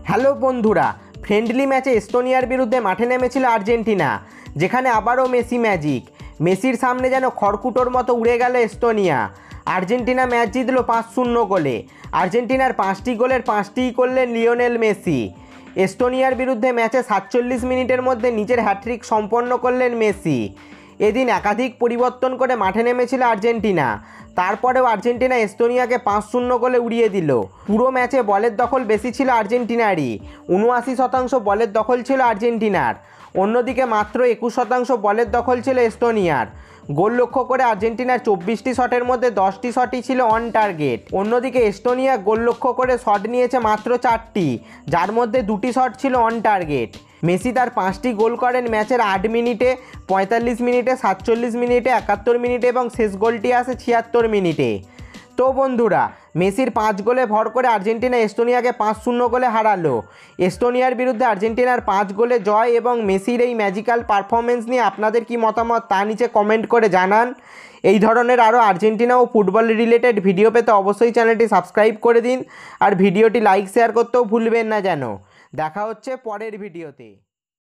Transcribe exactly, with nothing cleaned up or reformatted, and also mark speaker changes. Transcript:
Speaker 1: Hello বন্ধুরা, friendly ম্যাচে এস্তোনিয়ার বিরুদ্ধে মাঠে নেমেছিল আর্জেন্টিনা, যেখানে আবারও মেসি ম্যাজিক। মেসির সামনে যেন খড়কুটোর মতো উড়ে গেল এস্তোনিয়া। আর্জেন্টিনা ম্যাচ জিতল পাঁচ শূন্য গোলে। আর্জেন্টিনার পাঁচটি গোলের পাঁচটিই করলেন লিওনেল মেসি। এস্তোনিয়ার বিরুদ্ধে ম্যাচে সাতচল্লিশ মিনিটের মধ্যে নিজের হ্যাট্রিক সম্পন্ন করলেন মেসি। এদিন একাধিক পরিবর্তন করে মাঠে নেমেছিল আর্জেন্টিনা, তারপরেও আর্জেন্টিনা এস্তোনিয়াকে পাঁচ শূন্য গোলে উড়িয়ে দিল। পুরো ম্যাচে বলের দখল বেশি ছিল আর্জেন্টিনারই, উনআশি শতাংশ বলের দখল ছিল আর্জেন্টিনার। অন্যদিকে মাত্র একুশ শতাংশ বলের দখল ছিল এস্তোনিয়ার। গোল লক্ষ্য করে আর্জেন্টিনার চব্বিশটি শটের মধ্যে দশটি শটই ছিল অন টার্গেট। অন্যদিকে এস্তোনিয়া গোল লক্ষ্য করে শট নিয়েছে মাত্র চারটি, যার মধ্যে দুটি শট ছিল অন টার্গেট। মেসি তার পাঁচটি গোল করেন ম্যাচের আট মিনিটে, পঁয়তাল্লিশ মিনিটে, সাতচল্লিশ মিনিটে, একাত্তর মিনিটে এবং শেষ গোলটি আসে ছিয়াত্তর মিনিটে। তো বন্ধুরা, মেসির পাঁচ গোলে ভর করে আর্জেন্টিনা এস্তোনিয়াকে পাঁচ শূন্য গোলে হারালো। এস্তোনিয়ার বিরুদ্ধে আর্জেন্টিনার পাঁচ গোলে জয় এবং মেসির এই ম্যাজিক্যাল পারফরমেন্স নিয়ে আপনাদের কি মতামত তা নিচে কমেন্ট করে জানান। এই ধরনের আরও আর্জেন্টিনা ও ফুটবল রিলেটেড ভিডিও পেতে অবশ্যই চ্যানেলটি সাবস্ক্রাইব করে দিন, আর ভিডিওটি লাইক শেয়ার করতেও ভুলবেন না যেন। দেখা হচ্ছে পরের ভিডিওতে।